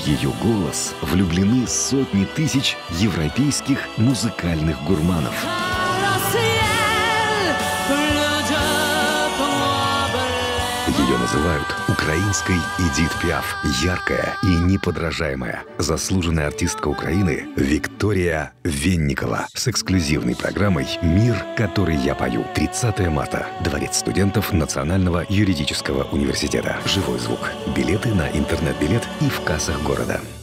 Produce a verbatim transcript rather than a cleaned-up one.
ее голос влюблены сотни тысяч европейских музыкальных гурманов. Ее называют украинской Эдит Пиаф. Яркая и неподражаемая. Заслуженная артистка Украины Виктория Венникова с эксклюзивной программой «Мир, который я пою». тридцатого марта. Дворец студентов Национального юридического университета. Живой звук. Билеты на интернет-билет и в кассах города.